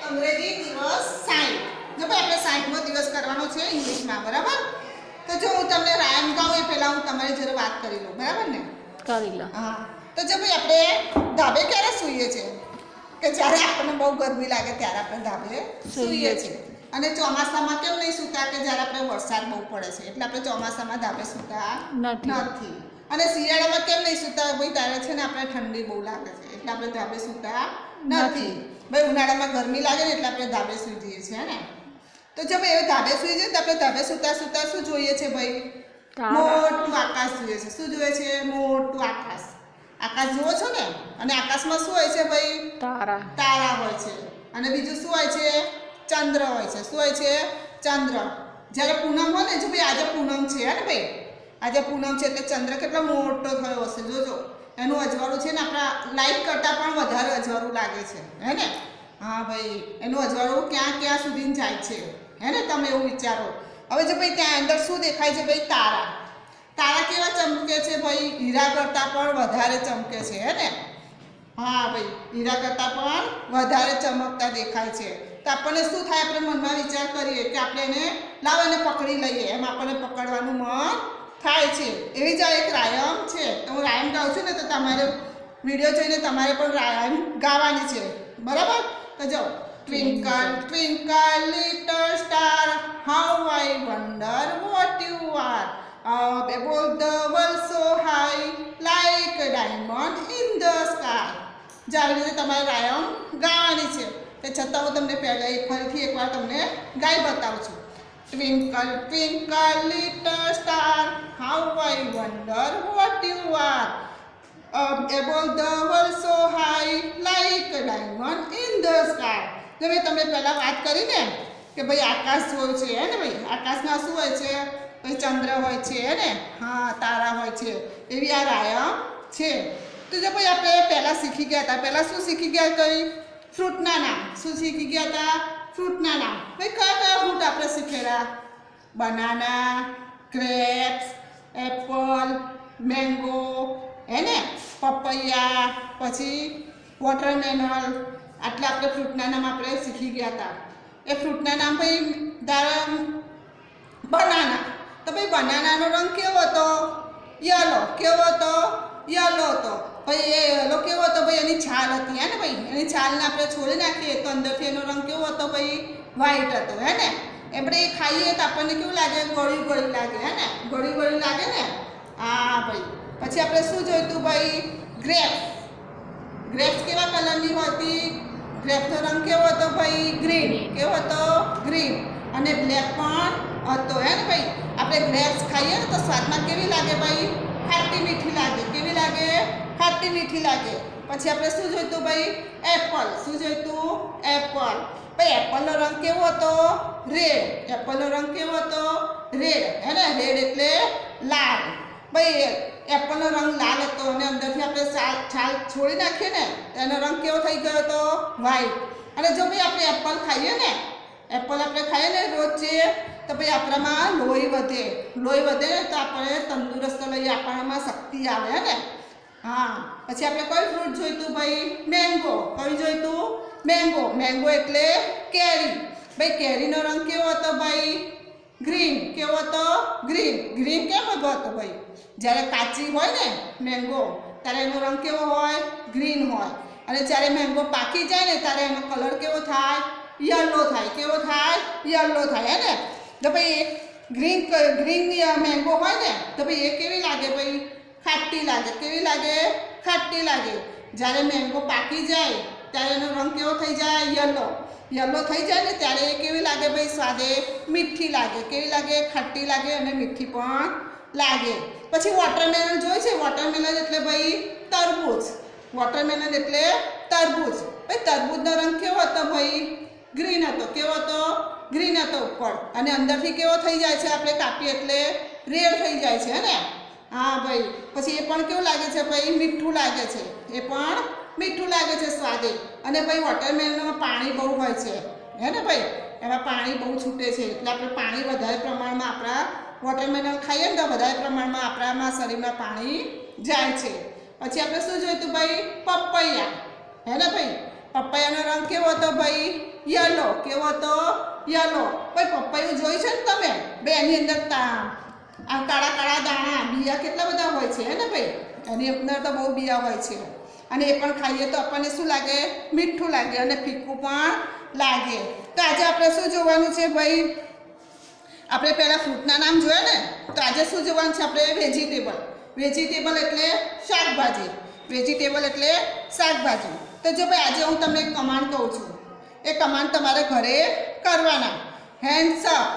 અંગ્રેજી દિવસ 60. જો ભાઈ આપણે 60મો દિવસ કરવાનો છે ઇંગ્લિશમાં, બરાબર? તો જો હું તમને રાયમ ગાઉં એ પહેલા હું તમારી જોડે વાત કરી લઉં, બરાબર ને? કરી લો. હા. તો જો ભાઈ આપણે ધાબે ક્યારે સૂઈએ છીએ? કે જ્યારે આપણને બહુ ગરમી લાગે ત્યારે આપણે ધાબે સૂઈએ છીએ. અને ચોમાસામાં કેમ નહીં સૂતા? કે જ્યારે આપણે વરસાદ બહુ પડે છે એટલે આપણે ચોમાસામાં ધાબે સૂતા નથી. અને શિયાળામાં કેમ નહીં સૂતા? ભાઈ ત્યારે છે ને આપણે ઠંડી બહુ લાગે છે એટલે આપણે ધાબે સૂતા નથી. ભાઈ ઉનાળામાં ગરમી લાગે ને એટલે આપણે ધાબે સૂઈ જઈએ છીએ ને. તો જો ભાઈ ધાબે સૂઈ જઈએ તો આપણે ધાબે સૂતા સૂતા શું જોઈએ છે ભાઈ? મોટું આકાશ જોઈએ છે. શું જોઈએ છે? મોટું આકાશ. આકાશ જુઓ છો ને? અને આકાશમાં શું હોય છે ભાઈ? તારા હોય છે. અને બીજું શું હોય છે? ચંદ્ર હોય છે. શું હોય છે? ચંદ્ર. જ્યારે પૂનમ હોય ને, જો ભાઈ આજે પૂનમ છે ને ભાઈ, આજે પૂનમ છે એટલે ચંદ્ર કેટલો મોટો થયો હશે જોજો. એનું અજવાળું છે ને આપણા લાઈટ કરતાં પણ વધારે અજવાળું લાગે છે, હે ને? હા ભાઈ, એનું અજવાળું ક્યાં ક્યાં સુધી જાય છે, હે ને? તમે એવું વિચારો. હવે જો ભાઈ ત્યાં અંદર શું દેખાય છે ભાઈ? તારા. તારા કેવા ચમકે છે ભાઈ? હીરા કરતાં પણ વધારે ચમકે છે, હે ને? હા ભાઈ, હીરા કરતાં પણ વધારે ચમકતા દેખાય છે. તો આપણને શું થાય? આપણે મનમાં વિચાર કરીએ કે આપણે એને લાવ એને પકડી લઈએ, એમ આપણને પકડવાનું મન થાય છે. એવી જ એક રાયમ છે. તો હું રાયમ ગાઉં છું ને તો તમારે વિડીયો જોઈને તમારે પણ રાયમ ગાવાની છે, બરાબર? તો જો twinkle twinkle little star how I wonder what you are above the world so high like a diamond in the sky. આવી રીતે તમારે રાયમ ગાવાની છે. તે છતાં હું તમને પહેલાં ફરીથી એકવાર તમને ગાઈ બતાવું છું. Twinkle twinkle little star how I wonder what you are above the world so high like a diamond in the sky. જો મેં તમને પહેલાં વાત કરી ને કે ભાઈ આકાશ જોયું છે, હે ને ભાઈ? આકાશમાં શું હોય છે ભાઈ? ચંદ્ર હોય છે, હે ને? હા, તારા હોય છે. એવી આ રાયમ છે. તો જો ભાઈ આપણે પહેલાં શીખી ગયા હતા. પહેલાં શું શીખી ગયા? કઈ ફ્રૂટના નામ. શું શીખી ગયા હતા? ફ્રૂટના નામ. ભાઈ કયા કયા ફ્રૂટ આપણે શીખેલા? બનાના, ગ્રેપ્સ, એપલ, મેંગો, હે ને? પપૈયા, પછી વોટરમેલન. આટલા આપણે ફ્રૂટના નામ આપણે શીખી ગયા હતા. એ ફ્રૂટના નામ ભાઈ બનાના. તો ભાઈ બનાનાનો રંગ કેવો હતો? યલો. કેવો હતો? યલો હતો. ભાઈ એ યલો કેવો હતો? ભાઈ એની છાલ હતી, હે ને ભાઈ? એની છાલને આપણે છોડી નાખીએ તો અંદરથી એનો રંગ કેવો હતો ભાઈ? વ્હાઈટ હતો, હે ને? આપણે એ ખાઈએ તો આપણને કેવું લાગે? ગળ્યું ગળ્યું લાગે, હે ને? ગળ્યું ગળ્યું લાગે ને? હા ભાઈ. પછી આપણે શું જોઈતું ભાઈ? ગ્રેપ્સ. ગ્રેપ્સ કેવા કલરની હતી? ગ્રેપ્સનો રંગ કેવો હતો ભાઈ? ગ્રીન. કેવો હતો? ગ્રીન. અને બ્લેક પણ હતો, હે ને ભાઈ? આપણે ગ્રેપ્સ ખાઈએ ને તો સ્વાદમાં કેવી લાગે ભાઈ? ખાટી મીઠી લાગે. કેવી લાગે? ખાટી મીઠી લાગે. પછી આપણે શું જોઈતું ભાઈ? એપલ. શું જોઈતું? એપલ. ભાઈ એપલનો રંગ કેવો હતો? રેડ. એપલનો રંગ કેવો હતો? રેડ, હે ને? રેડ એટલે લાલ. ભાઈ એપલનો રંગ લાલ હતો અને અંદરથી આપણે છાલ છોડી નાખીએ ને એનો રંગ કેવો થઈ ગયો હતો? વ્હાઈટ. અને જો ભાઈ આપણે એપલ ખાઈએ ને, એપલ આપણે ખાઈએ ને રોજ છે તો ભાઈ આપણામાં લોહી વધે. લોહી વધે ને તો આપણે તંદુરસ્ત લઈએ, આપણામાં શક્તિ આવે, હે ને? હા. પછી આપણે કયું ફ્રૂટ જોઈતું ભાઈ? મેંગો. કયું જોઈતું? મેંગો. મેંગો એટલે કેરી. ભાઈ કેરીનો રંગ કેવો હતો ભાઈ? ગ્રીન. કેવો હતો? ગ્રીન. ગ્રીન કેમ હતો ભાઈ? જ્યારે કાચી હોય ને મેંગો ત્યારે એનો રંગ કેવો હોય? ગ્રીન હોય. અને જ્યારે મેંગો પાકી જાય ને ત્યારે એનો કલર કેવો થાય? યલો થાય. કેવો થાય? યલો થાય, હે ને? તો ભાઈ ગ્રીન મેંગો હોય ને તો ભાઈ એ કેવી લાગે ભાઈ? ખાટી લાગે. કેવી લાગે? ખાટી લાગે. જ્યારે મેંગો પાકી જાય ત્યારે એનો રંગ કેવો થઈ જાય? યલો. યલો થઈ જાય ને ત્યારે એ કેવી લાગે ભાઈ? સ્વાદે મીઠી લાગે. કેવી લાગે? ખાટી લાગે અને મીઠી પણ લાગે. પછી વોટરમેલન જોઈ છે? વોટરમેલન એટલે ભાઈ તરબૂચ. વોટરમેલન એટલે તરબૂચ. ભાઈ તરબૂચનો રંગ કેવો હતો ભાઈ? ગ્રીન હતો. કેવો હતો? ગ્રીન હતો ઉપર. અને અંદરથી કેવો થઈ જાય છે? આપણે કાપીએ એટલે રેડ થઈ જાય છે, હે ને? હા ભાઈ. પછી એ પણ કેવું લાગે છે ભાઈ? મીઠું લાગે છે. એ પણ મીઠું લાગે છે સ્વાદે. અને ભાઈ વોટરમેલનમાં પાણી બહુ હોય છે, હે ને ભાઈ? એમાં પાણી બહુ છૂટે છે એટલે આપણે પાણી વધારે પ્રમાણમાં આપણા વોટરમેલન ખાઈએ ને તો વધારે પ્રમાણમાં આપણામાં શરીરમાં પાણી જાય છે. પછી આપણે શું જોઈતું ભાઈ? પપૈયા, હે ને ભાઈ? પપૈયાનો રંગ કેવો હતો ભાઈ? યલો. કેવો હતો? યલો. ભાઈ પપૈયું જોઈ છે ને તમે? બે એની અંદર આ કાળા કાળા દાણા બિયા કેટલા બધા હોય છે હે ને ભાઈ? એની અંદર તો બહુ બિયા હોય છે અને એ પણ ખાઈએ તો આપણને શું લાગે? મીઠું લાગે અને ફીકું પણ લાગે. તો આજે આપણે શું જોવાનું છે ભાઈ? આપણે પહેલાં ફ્રૂટના નામ જોયા ને, તો આજે શું જોવાનું છે આપણે? વેજીટેબલ. વેજીટેબલ એટલે શાકભાજી. વેજીટેબલ એટલે શાકભાજી. તો જો ભાઈ આજે હું તમને એક કમાન્ડ કહું છું, એ કમાન્ડ તમારે ઘરે કરવાના. હેન્ડ્સ અપ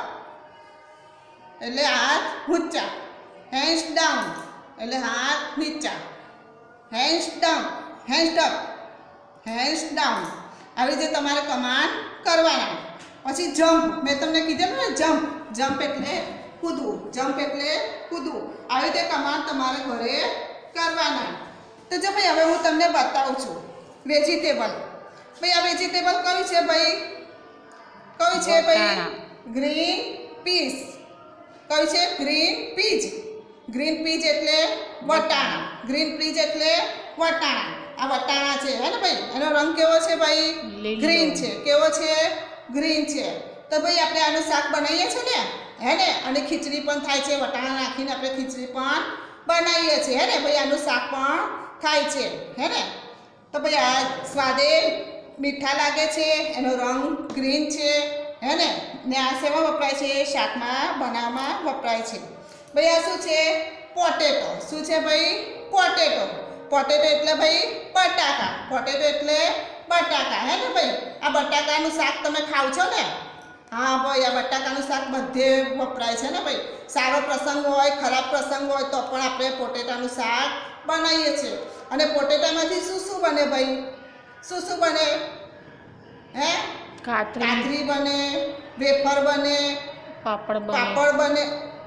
એટલે હાથ ઊંચા, હેન્ડ્સ ડાઉન એટલે હાથ નીચા, hands down, hands up, hands down. આવી રીતે તમારે કમાન્ડ કરવાના. પછી જમ્પ, મેં તમને કીધેલું ને જમ્પ. જમ્પ એટલે કૂદવું, જમ્પ એટલે કૂદવું. આવી રીતે કમાન્ડ તમારે ઘરે કરવાના. તો જો ભાઈ હવે હું તમને બતાવું છું વેજીટેબલ. ભાઈ આ વેજીટેબલ કયું છે ભાઈ? કયું છે ભાઈ? Green peas. કયું છે? ગ્રીન પીજ. ગ્રીન પીજ એટલે વટાણા. ગ્રીન પીજ એટલે વટાણા. આ વટાણા છે હે ને ભાઈ? એનો રંગ કેવો છે ભાઈ? ગ્રીન છે. કેવો છે? ગ્રીન છે. તો ભાઈ આપણે આનું શાક બનાવીએ છીએ ને હે ને, અને ખીચડી પણ થાય છે. વટાણા નાખીને આપણે ખીચડી પણ બનાવીએ છીએ હે ને ભાઈ? આનું શાક પણ થાય છે હે ને? તો ભાઈ આ સ્વાદે મીઠા લાગે છે, એનો રંગ ગ્રીન છે હે ને આ શેમાં વપરાય છે? શાકમાં બનાવવામાં વપરાય છે. ભાઈ આ શું છે? પોટેટો. શું છે ભાઈ? પોટેટો. પોટેટો એટલે ભાઈ બટાકા. પોટેટો એટલે બટાકા હે ને ભાઈ? આ બટાકાનું શાક તમે ખાવ છો ને? હા ભાઈ આ બટાકાનું શાક બધે વપરાય છે ને ભાઈ? સારો પ્રસંગ હોય, ખરાબ પ્રસંગ હોય તો પણ આપણે પોટેટાનું શાક બનાવીએ છીએ. અને પોટેટામાંથી શું શું બને ભાઈ? શું શું બને? હે? કાતરી બને, વેફર બને, પાપડ બને,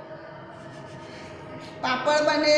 પાપડ બને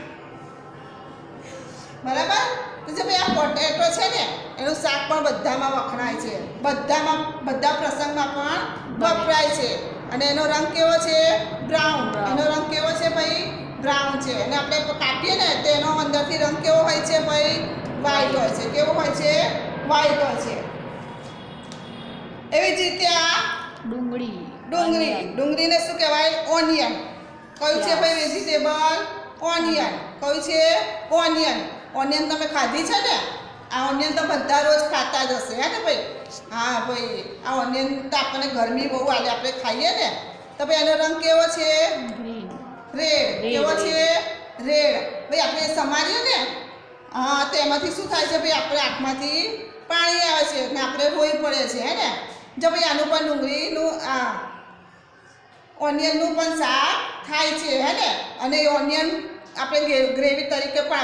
બરાબર. તો જો ભાઈ આ પોટેટો છે ને એનું શાક પણ બધામાં વખણાય છે, બધામાં, બધા પ્રસંગમાં પણ વપરાય છે. અને એનો રંગ કેવો છે? બ્રાઉન. એનો રંગ કેવો છે ભાઈ? બ્રાઉન છે. અને આપણે કાપીએ ને તો એનો અંદરથી રંગ કેવો હોય છે ભાઈ? વ્હાઈટ હોય છે. કેવો હોય છે? વ્હાઈટ હોય છે. એવી જ રીતે આ ડુંગળીને શું કહેવાય? ઓનિયન. કયું છે ભાઈ વેજીટેબલ? ઓનિયન. કયું છે? ઓનિયન. ઓનિયન તમે ખાધી છે ને? આ ઓનિયન તો બધા રોજ ખાતા જ હશે હે ને ભાઈ? હા ભાઈ આ ઓનિયન તો આપણને ગરમી બહુ આલે, આપણે ખાઈએ ને તો ભાઈ એનો રંગ કેવો છે? રેડ. કેવો છે? રેડ. ભાઈ આપણે સમારીએ ને હા તો એમાંથી શું થાય છે ભાઈ? આપણે આંખમાંથી પાણી આવે છે ને આપણે રોઈ પડે છે હે ને? જો ભાઈ આનું પણ ડુંગળીનું ઓનિયનનું પણ શાક થાય છે હે ને? અને એ ઓનિયન આપણે ગ્રેવી તરીકે પણ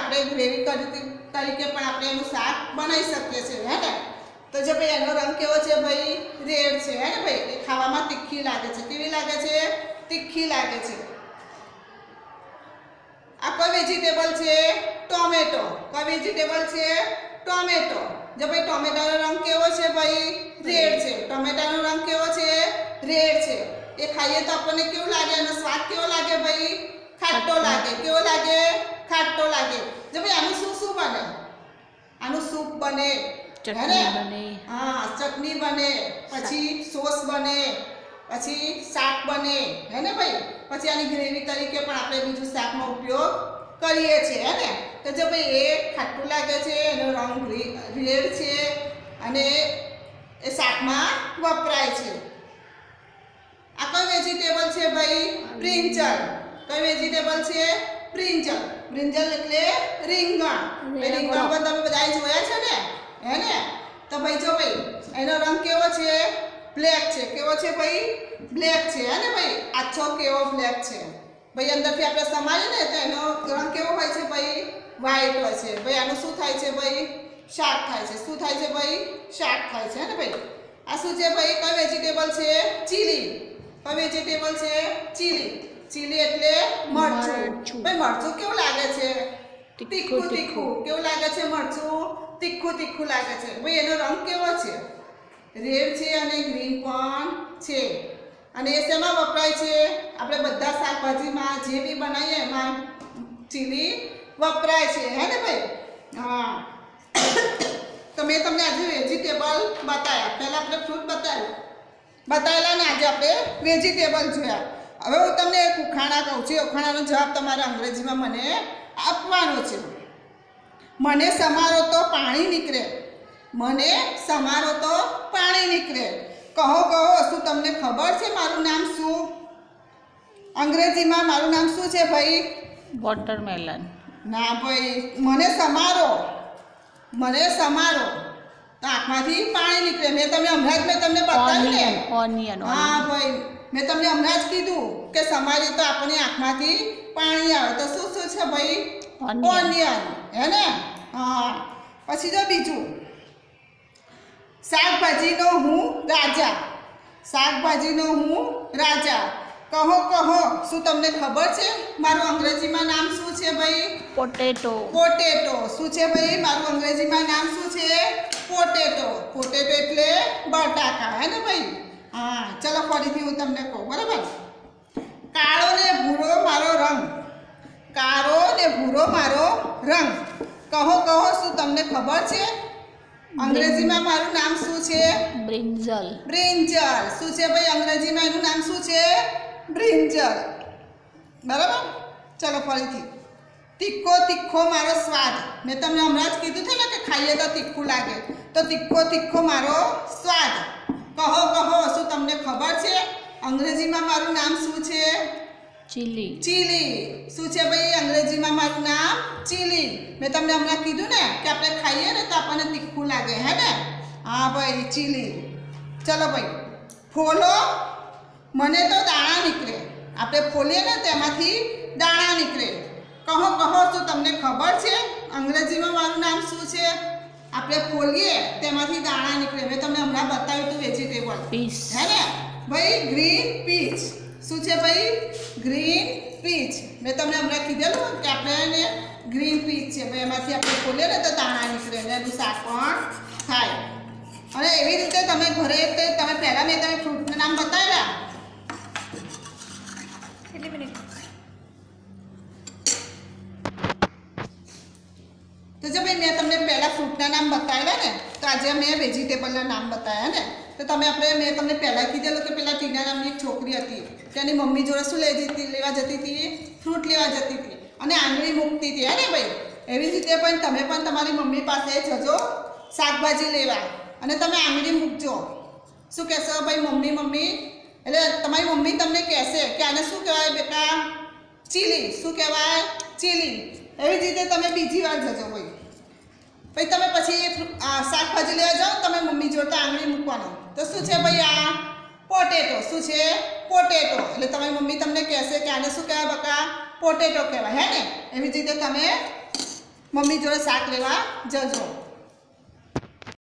આપણે એનું શાક બનાવી શકીએ છીએ હે ને? તો જો ભાઈ એનો રંગ કેવો છે ભાઈ? રેડ છે હે ને ભાઈ? એ ખાવામાં તીખી લાગે છે. કેવી લાગે છે? તીખી લાગે છે. આ કોઈ વેજીટેબલ છે? ટોમેટો. કોઈ વેજીટેબલ છે? ટોમેટો. જો ભાઈ ટોમેટાનો રંગ કેવો છે ભાઈ? રેડ છે. ટોમેટાનો રંગ કેવો છે? રેડ છે. એ ખાઈએ તો આપણને કેવું લાગે? એનો સ્વાદ કેવો લાગે ભાઈ? ખાટો લાગે. કેવો લાગે? ખાટો લાગે. જો ભાઈ આનું શું બને? આનું સૂપ બને, હા ચટણી બને, પછી સોસ બને, પછી શાક બને હે ને ભાઈ? પછી આની ગ્રેવી તરીકે પણ આપણે બીજું શાકનો ઉપયોગ કરીએ છીએ હે ને? તો જો ભાઈ એ ખાટું લાગે છે, એનો રંગ રેડ છે અને એ શાકમાં વપરાય છે. આ કઈ વેજીટેબલ છે ભાઈ? બ્રિંજલ. કઈ વેજીટેબલ છે? બ્રિંજલ. બ્રિંજલ એટલે રીંગણ. રીંગણ પણ તમે બધા જોયા છે ને હે ને? તો ભાઈ જો ભાઈ એનો રંગ કેવો છે? બ્લેક છે. કેવો છે ભાઈ? બ્લેક છે હે ને ભાઈ? આછો કેવો બ્લેક છે ભાઈ? અંદરથી આપણે સમારીએ ને તો એનો રંગ કેવો હોય છે ભાઈ? વ્હાઈટ હોય છે ભાઈ. આનું શું થાય છે ભાઈ? શાક થાય છે. શું થાય છે ભાઈ? શાક થાય છે હે ને ભાઈ? આ શું છે ભાઈ? કઈ વેજીટેબલ છે? ચીલી. કઈ વેજીટેબલ છે? ચીલી. ચીલી એટલે મરચું. ભાઈ મરચું કેવું લાગે છે? તીખું. કેવું લાગે છે મરચું? તીખું લાગે છે ભાઈ. એનો રંગ કેવો છે? રેડ છે અને ગ્રીન પણ છે. અને એ શેમાં વપરાય છે? આપણે બધા શાકભાજીમાં જે બી બનાવીએ એમાં ચીલી વપરાય છે હે ને ભાઈ? હા. તો મેં તમને આજે વેજીટેબલ બતાવ્યા. પહેલાં આપણે ફ્રૂટ બતાવેલા ને આજે આપણે વેજીટેબલ જોયા. હવે હું તમને એક ઉખાણા કહું છું. ઉખાણાનો જવાબ તમારે અંગ્રેજીમાં મને આપવાનો છે. મને સમારો તો પાણી નીકળે, મને સમારો તો પાણી નીકળે. કહો કહો શું તમને ખબર છે મારું નામ શું? અંગ્રેજીમાં મારું નામ શું છે ભાઈ? વોટરમેલન. ના ભાઈ, મને સમારો તો આંખમાંથી પાણી નીકળે. મેં તમને બતાવ્યું ને. ઓનિયન. હા ભાઈ, મેં તમને હમણાં જ કીધું કે સમારી તો આપણે આંખમાંથી પાણી આવે. તો શું શું છે ભાઈ? ઓનિયન. હે ને? હા. પછી જો બીજું, શાકભાજીનો હું રાજા, શાકભાજીનો હું રાજા. કહો કહો શું તમને ખબર છે મારું અંગ્રેજીમાં નામ શું છે ભાઈ? પોટેટો. પોટેટો. શું છે ભાઈ મારું અંગ્રેજીમાં નામ શું છે? પોટેટો. પોટેટો એટલે બટાકા. હે ને ભાઈ? હા. ચલો ફરીથી હું તમને કહું, બરાબર? કાળો ને ભૂરો મારો રંગ, કાળો ને ભૂરો મારો રંગ. કહો કહો શું તમને ખબર છે અંગ્રેજીમાં મારું નામ શું છે? બ્રિંજલ. બ્રિંજલ. શું છે ભાઈ અંગ્રેજીમાં એનું નામ શું છે? બ્રિંજલ. બરાબર? ચલો ફરીથી. તીખો તીખો મારો સ્વાદ. મેં તમને હમણાં જ કીધું છે ને કે ખાઈએ તો તીખું લાગે. તો તીખો તીખો મારો સ્વાદ. કહો કહો શું તમને ખબર છે અંગ્રેજીમાં મારું નામ શું છે? ચીલી. ચીલી. શું છે ભાઈ અંગ્રેજીમાં મારું નામ? ચીલી. મેં તમને હમણાં કીધું ને કે આપણે ખાઈએ ને તો આપણને તીખું લાગે. હે ને? હા ભાઈ, ચીલી. ચલો ભાઈ. ફોલો મને તો દાણા નીકળે. આપણે ફોલીએ ને તેમાંથી દાણા નીકળે. કહો કહો શું તમને ખબર છે અંગ્રેજીમાં મારું નામ શું છે? આપણે ફોલીએ તેમાંથી દાણા નીકળે. મેં તમને હમણાં બતાવ્યું હતું વેજીટેબલ. પીસ. હે ને ભાઈ? Green peas. શું છે ભાઈ? Green peas. મેં તમને હમણાં કીધેલું કે આપણે ગ્રીન પીચ છે ભાઈ, એમાંથી આપણે ખોલીએ ને તો દાણા નીકળે અને એનું શાક પણ થાય. અને એવી રીતે તમે ઘરે તમે પહેલાં મેં તમે ફ્રૂટના નામ બતાવેલા. કેટલી મિનિટ? તો જો ભાઈ મેં તમને પહેલાં ફ્રૂટના નામ બતાવેલા ને, તો આજે મેં વેજીટેબલના નામ બતાવ્યા ને. તો મેં તમને પહેલાં કીધેલું કે પેલા ટીના નામની એક છોકરી હતી, તેની મમ્મી જોડે શું લેવા જતી હતી? ફ્રૂટ લેવા જતી હતી અને આંગળી મૂકતી હતી. હે ને ભાઈ? એવી જ રીતે પણ તમે પણ તમારી મમ્મી પાસે જજો શાકભાજી લેવા અને તમે આંગળી મૂકજો. શું કહેશો ભાઈ? Mummy mummy. એટલે તમારી મમ્મી તમને કહેશે કે આને શું કહેવાય બેટા? ચીલી. શું કહેવાય? ચીલી. એવી જ રીતે તમે બીજી વાર જજો ભાઈ. પછી તમે પછી શાકભાજી લેવા જાઓ, તમે મમ્મી જોડે આંગળી મૂકવાનો. તો શું છે ભાઈ? આ પોટેટો. શું છે? પોટેટો. એટલે તમારી મમ્મી તમને કહેશે કે આને શું કહેવાય બકા? પોટેટો કહેવાય. હે ને? એવી જ રીતે તમે મમ્મી જોડે શાક લેવા જજો.